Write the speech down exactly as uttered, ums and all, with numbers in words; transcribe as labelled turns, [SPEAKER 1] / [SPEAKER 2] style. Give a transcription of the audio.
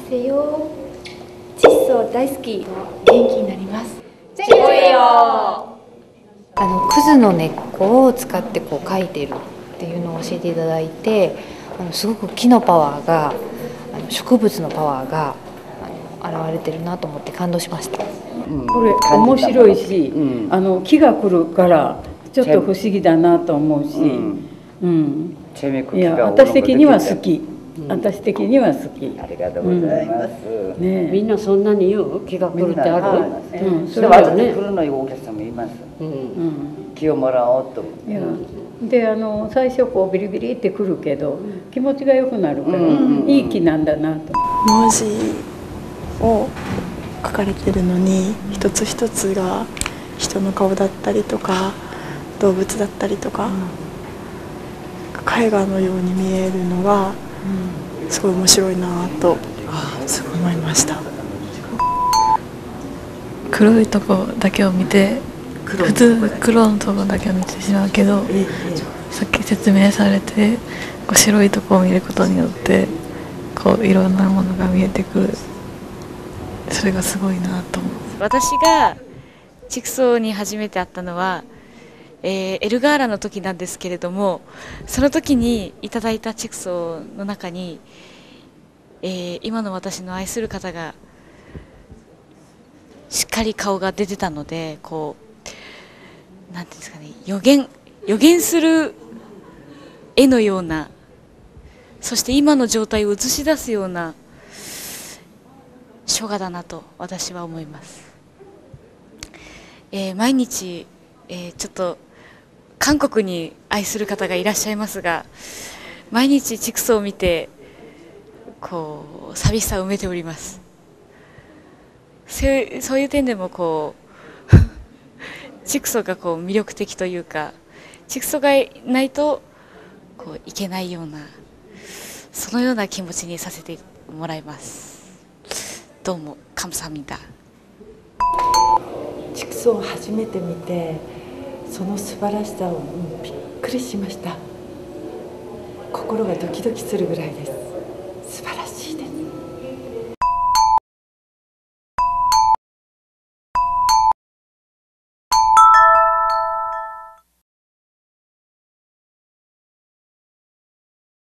[SPEAKER 1] せよ。窒素大好き。元気になります。
[SPEAKER 2] チェコイよ。
[SPEAKER 3] あのクズの根っこを使ってこう書いてるっていうのを教えていただいて、あのすごく木のパワーが、あの植物のパワーがあの現れてるなと思って感動しました。
[SPEAKER 4] うん、これ面白いし、うん、あの木が来るからちょっと不思議だなと思うし、うんうん、いや私的には好き、うん、私的には好き。
[SPEAKER 5] ありがとうございます。
[SPEAKER 2] うん、ね、みんなそんなに言う木が来るってある？
[SPEAKER 5] うん、それはね。来るのお客さんもいます。うんうん、木をもらおうと。
[SPEAKER 4] いやであの最初こうビリビリってくるけど気持ちが良くなるから、うんうん、いい木なんだなと。
[SPEAKER 6] 文字を書かれてるのに一つ一つが人の顔だったりとか動物だったりとか、うん、絵画のように見えるのがすごい面白いなとすごい思いました。
[SPEAKER 7] 黒いとこだけを見て普通黒のとこだけを見てしまうけど、さっき説明されてこう白いとこを見ることによってこういろんなものが見えてくる。それがすごいなと思う。
[SPEAKER 8] 私が畜生に初めて会ったのは、えー、エルガーラの時なんですけれども、その時にいただいた畜生の中に、えー、今の私の愛する方がしっかり顔が出てたので、こうなんていうんですかね、予言予言する絵のような、そして今の状態を映し出すような書画だなと私は思います。えー、毎日、えー、ちょっと韓国に愛する方がいらっしゃいますが、毎日畜生を見てこう寂しさを埋めております。そういう、そういう点でもこう畜生がこう魅力的というか、畜生がいないとこういけないような、そのような気持ちにさせてもらいます。どうも감사합니다。
[SPEAKER 9] 畜生を初めて見てその素晴らしさをびっくりしました。心がドキドキするぐらいです。